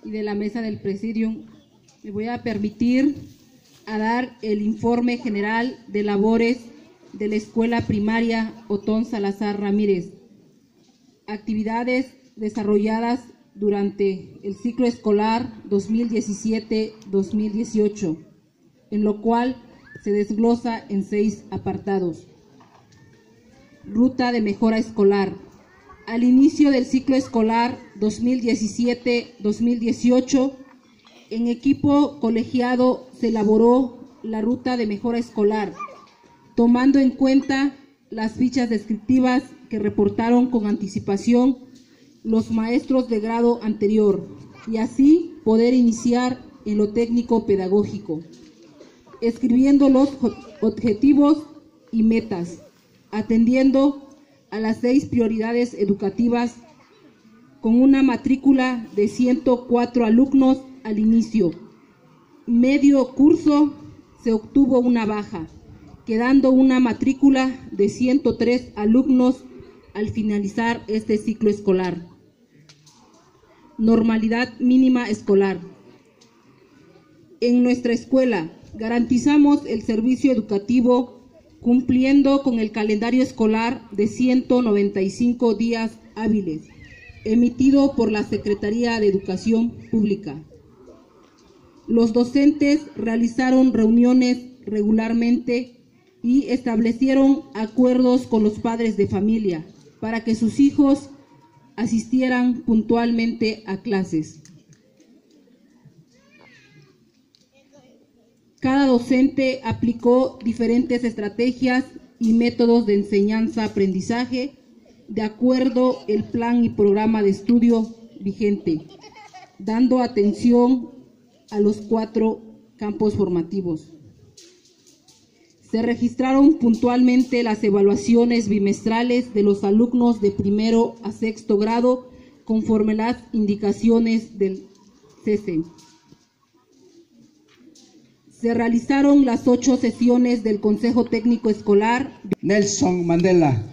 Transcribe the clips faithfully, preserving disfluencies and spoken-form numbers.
y de la mesa del Presidium, me voy a permitir a dar el informe general de labores de la Escuela Primaria Otón Salazar Ramírez. Actividades desarrolladas durante el ciclo escolar dos mil diecisiete dos mil dieciocho, en lo cual se desglosa en seis apartados. Ruta de mejora escolar. Al inicio del ciclo escolar dos mil diecisiete dos mil dieciocho, en equipo colegiado se elaboró la ruta de mejora escolar, tomando en cuenta las fichas descriptivas que reportaron con anticipación los maestros de grado anterior y así poder iniciar en lo técnico pedagógico, escribiendo los objetivos y metas, atendiendo a las seis prioridades educativas con una matrícula de ciento cuatro alumnos al inicio. Medio curso se obtuvo una baja, quedando una matrícula de ciento tres alumnos al finalizar este ciclo escolar. Normalidad mínima escolar. En nuestra escuela garantizamos el servicio educativo cumpliendo con el calendario escolar de ciento noventa y cinco días hábiles, emitido por la Secretaría de Educación Pública. Los docentes realizaron reuniones regularmente y establecieron acuerdos con los padres de familia para que sus hijos asistieran puntualmente a clases. Cada docente aplicó diferentes estrategias y métodos de enseñanza-aprendizaje de acuerdo al plan y programa de estudio vigente, dando atención a los cuatro campos formativos. Se registraron puntualmente las evaluaciones bimestrales de los alumnos de primero a sexto grado conforme las indicaciones del C E S E. Se realizaron las ocho sesiones del Consejo Técnico Escolar. Nelson Mandela.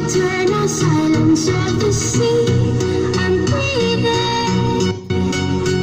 Silence of the sea, I'm breathing.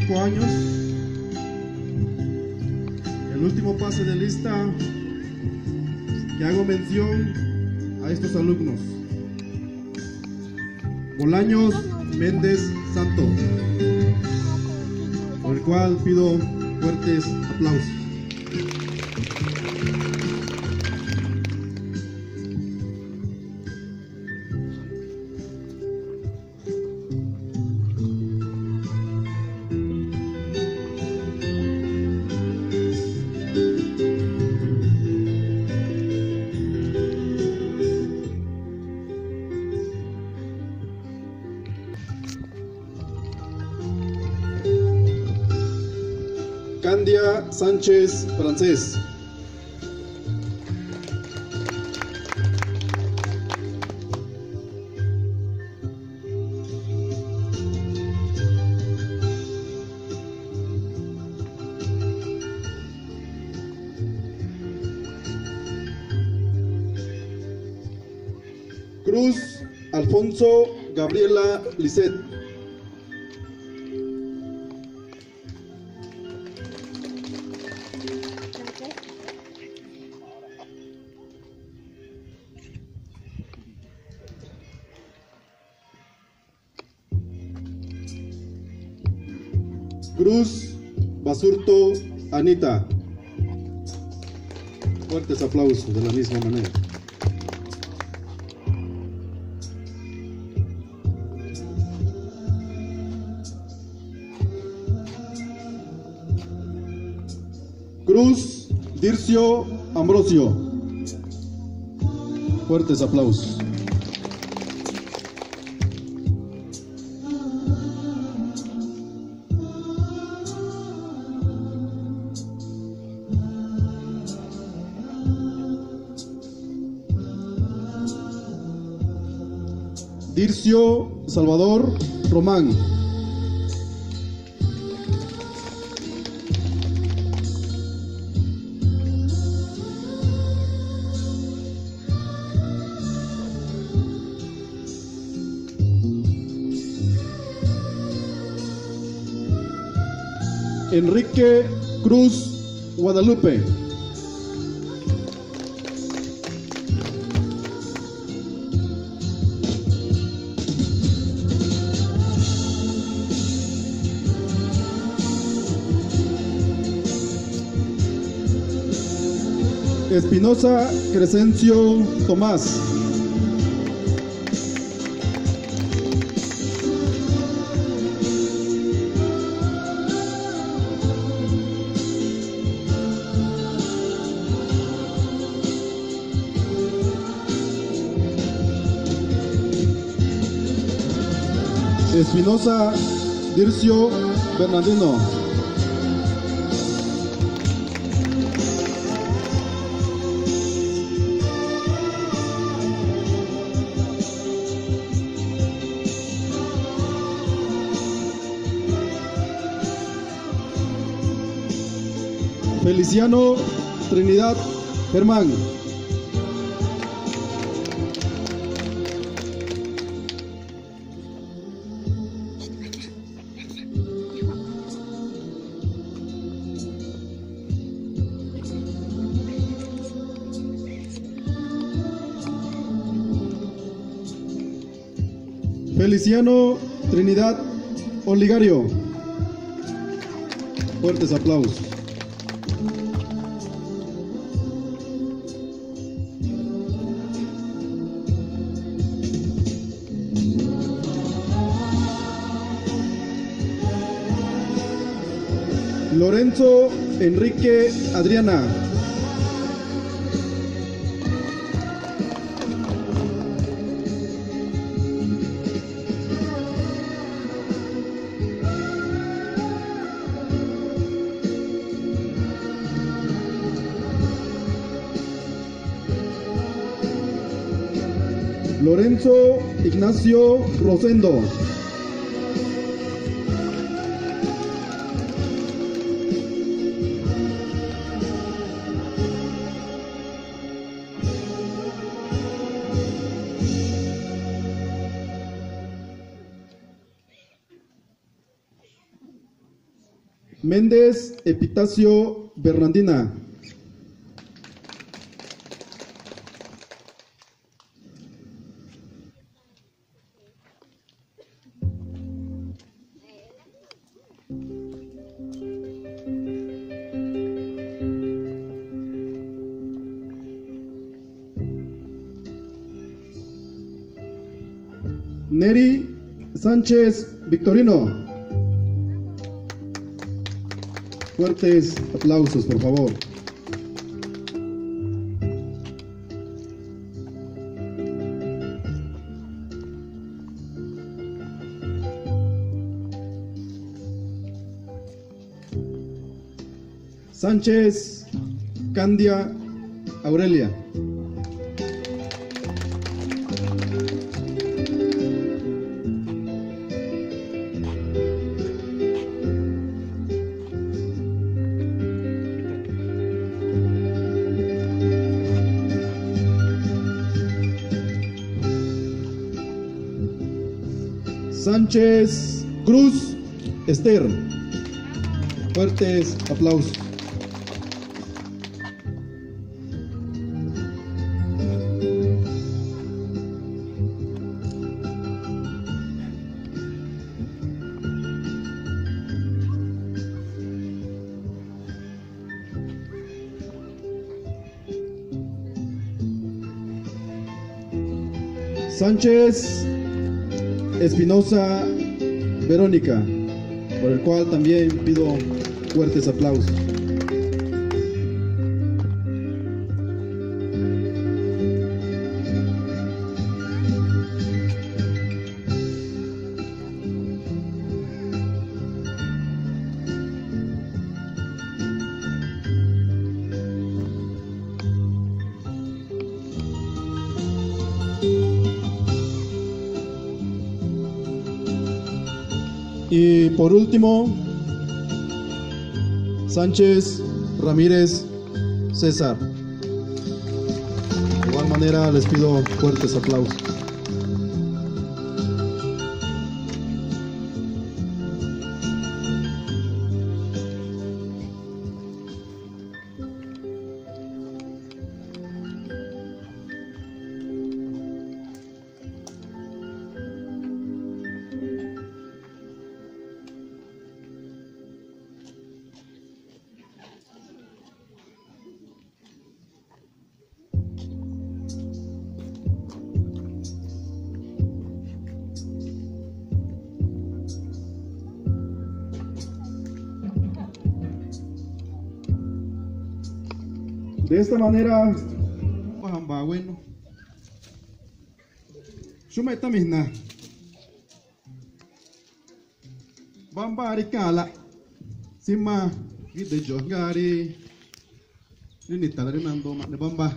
cinco años. El último pase de lista que hago mención a estos alumnos: Bolaños Méndez Santo, por el cual pido fuertes aplausos. Candia Sánchez Francés. Cruz Alfonso Gabriela Lisset. Cruz Basurto Anita. Fuertes aplausos de la misma manera. Cruz Dircio Ambrosio. Fuertes aplausos. Dircio Salvador Román. Enrique Cruz Guadalupe. Espinosa Crescencio Tomás. Espinosa Dircio Bernardino. Feliciano Trinidad Germán. Feliciano Trinidad Oligario. Fuertes aplausos. Lorenzo Enrique Adriana. Lorenzo Ignacio Rosendo. Méndez Epitacio Bernardina. Neri Sánchez Victorino. Fuertes aplausos, por favor. Sánchez Candia Aurelia. Sánchez Cruz Esther. Fuertes aplausos. Sánchez Espinosa Verónica, por el cual también pido fuertes aplausos. Y por último, Sánchez Ramírez César. De igual manera les pido fuertes aplausos. De esta manera, bueno, Shumai tamina, Bambari Kala, Sima, Gide Jogari, Ninita Renando, Bamba,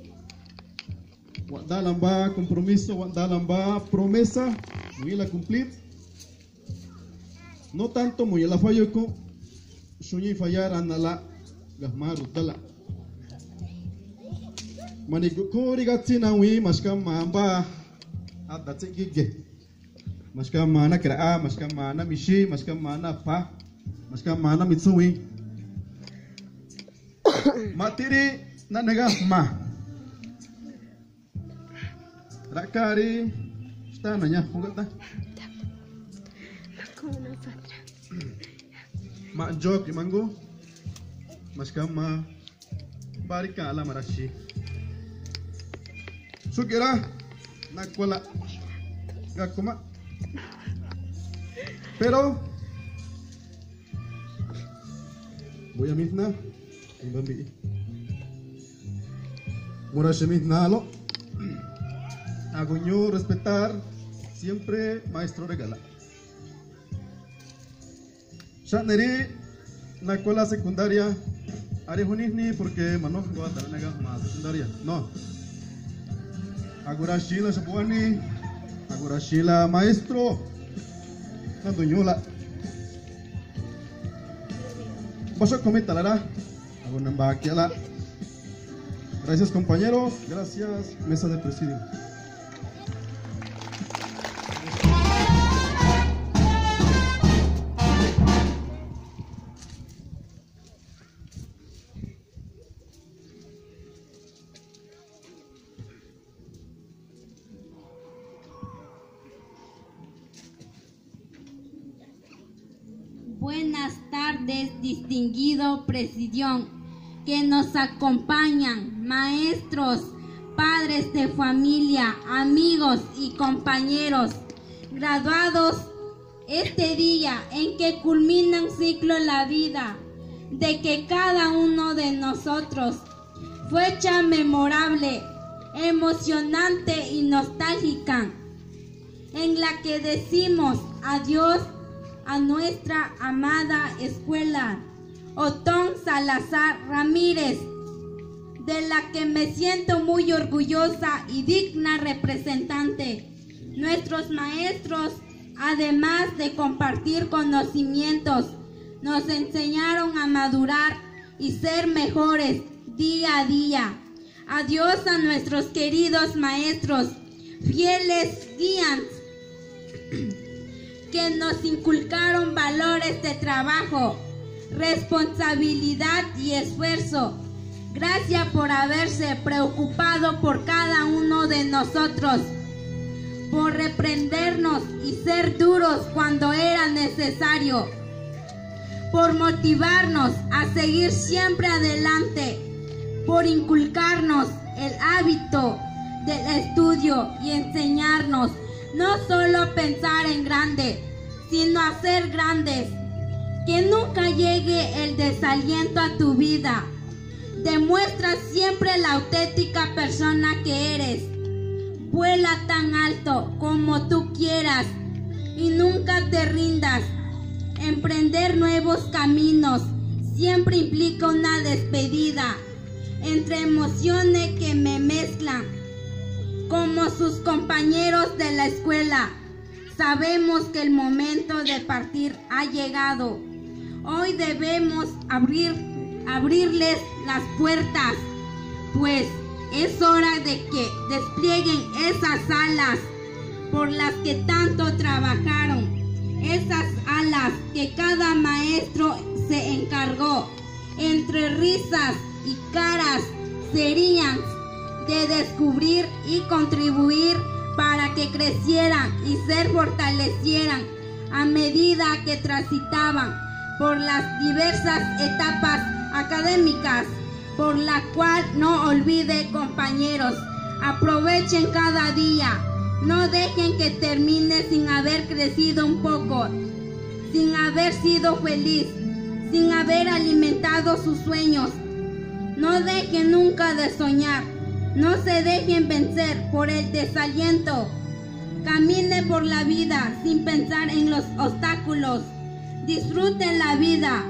Wadalamba, compromiso, Wadalamba, promesa, muy la cumplir. No tanto muy la fallo con Shunyi fallar anala, Gahmaru Tala. Manigukuri gatsina wi maskam mamba adat gige maskam mana kraa maskam mana mishi maskam mana pa maskam mana mitsui matiri nanaga ma rakari está nanya pungata ma jok mango maskam ma barika ala marashi Sukira nakuala gakuma pero voy a misna imbambi murashe misna lo aguño respetar siempre maestro regala Shaneri nakuala secundaria arejunisni porque manos go a taranaga más secundaria no Agora Sheila Sabuani, agora Sheila Maestro, Nanduñola. Vas a comentar, ¿verdad? Gracias, compañeros. Gracias, mesa de presidio. Buenas tardes, distinguido presidión, que nos acompañan, maestros, padres de familia, amigos y compañeros, graduados este día en que culmina un ciclo en la vida de que cada uno de nosotros. Fecha memorable, emocionante y nostálgica, en la que decimos adiós a nuestra amada escuela Otón Salazar Ramírez, de la que me siento muy orgullosa y digna representante. Nuestros maestros, además de compartir conocimientos, nos enseñaron a madurar y ser mejores día a día. Adiós a nuestros queridos maestros, fieles guías, que nos inculcaron valores de trabajo, responsabilidad y esfuerzo. Gracias por haberse preocupado por cada uno de nosotros, por reprendernos y ser duros cuando era necesario, por motivarnos a seguir siempre adelante, por inculcarnos el hábito del estudio y enseñarnos no solo a pensar en grande, sino a ser grandes. Que nunca llegue el desaliento a tu vida. Demuestra siempre la auténtica persona que eres. Vuela tan alto como tú quieras y nunca te rindas. Emprender nuevos caminos siempre implica una despedida, entre emociones que me mezclan. Como sus compañeros de la escuela, sabemos que el momento de partir ha llegado. Hoy debemos abrir, abrirles las puertas, pues es hora de que desplieguen esas alas por las que tanto trabajaron, esas alas que cada maestro se encargó. Entre risas y caras serían de descubrir y contribuir para que crecieran y se fortalecieran a medida que transitaban por las diversas etapas académicas, por la cual no olvide, compañeros, aprovechen cada día, no dejen que termine sin haber crecido un poco, sin haber sido feliz, sin haber alimentado sus sueños. No dejen nunca de soñar. No se dejen vencer por el desaliento. Camine por la vida sin pensar en los obstáculos. Disfruten la vida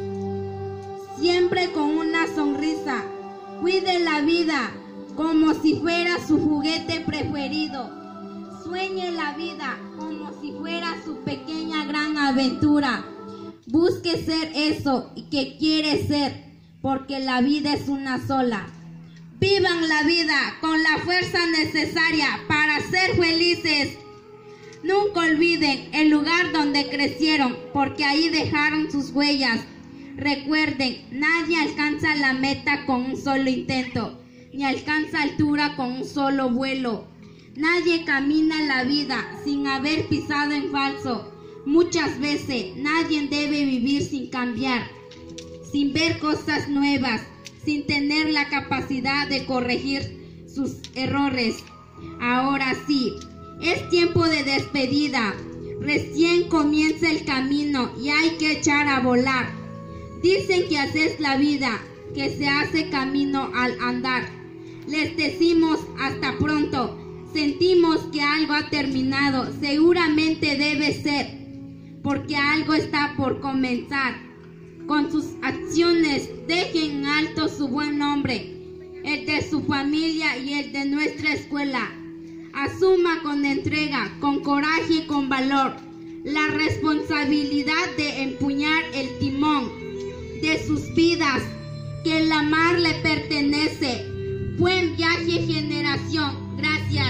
siempre con una sonrisa. Cuide la vida como si fuera su juguete preferido. Sueñe la vida como si fuera su pequeña gran aventura. Busque ser eso que quiere ser, porque la vida es una sola. Vivan la vida con la fuerza necesaria para ser felices. Nunca olviden el lugar donde crecieron, porque ahí dejaron sus huellas. Recuerden, nadie alcanza la meta con un solo intento, ni alcanza altura con un solo vuelo. Nadie camina en la vida sin haber pisado en falso. Muchas veces nadie debe vivir sin cambiar, sin ver cosas nuevas, sin tener la capacidad de corregir sus errores. Ahora sí, es tiempo de despedida. Recién comienza el camino y hay que echar a volar. Dicen que así es la vida, que se hace camino al andar. Les decimos hasta pronto. Sentimos que algo ha terminado. Seguramente debe ser, porque algo está por comenzar. Con sus acciones dejen en alto su buen nombre, el de su familia y el de nuestra escuela. Asuma con entrega, con coraje y con valor la responsabilidad de empuñar el timón de sus vidas, que el mar le pertenece. Buen viaje, generación. Gracias.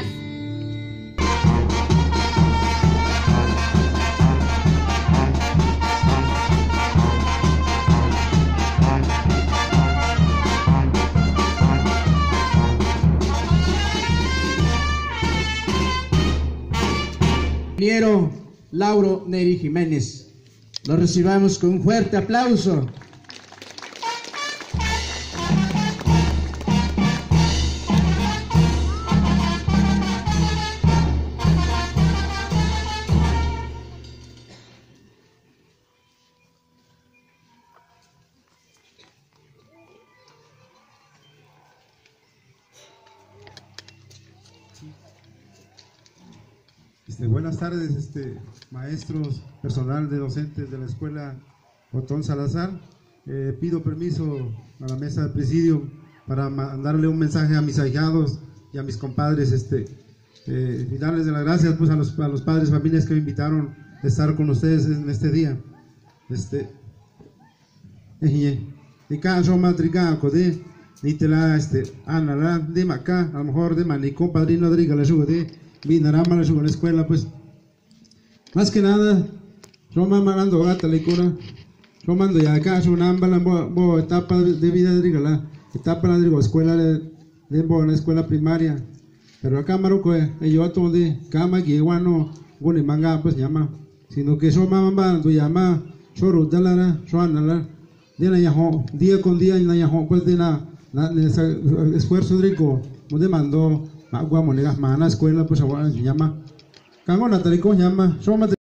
Ingeniero Lauro Neri Jiménez. Lo recibamos con un fuerte aplauso. Este, buenas tardes, este, maestros, personal de docentes de la escuela Otón Salazar. Eh, pido permiso a la mesa de presidio para mandarle un mensaje a mis ahijados y a mis compadres, este, eh, y darles las gracias pues, a, los, a los padres, familias que me invitaron a estar con ustedes en este día. Este, y cada yo matrica de nitela este anala de maca a lo mejor de manico padrino de la de Vinarama la la escuela, pues más que nada Roma mandando gata la cura Roma mando ya acá es una ambala bo etapa de vida de la etapa de la escuela de de la escuela primaria, pero acá Maroco ellos todo de cama que iguano gune manga pues llama sino que son mamá tu llama choro de la soanala de la yajo día con día en la yajo pues de la esfuerzo rico donde mandó agua monedas mana escuela pues ahora se llama cango natalico llama soma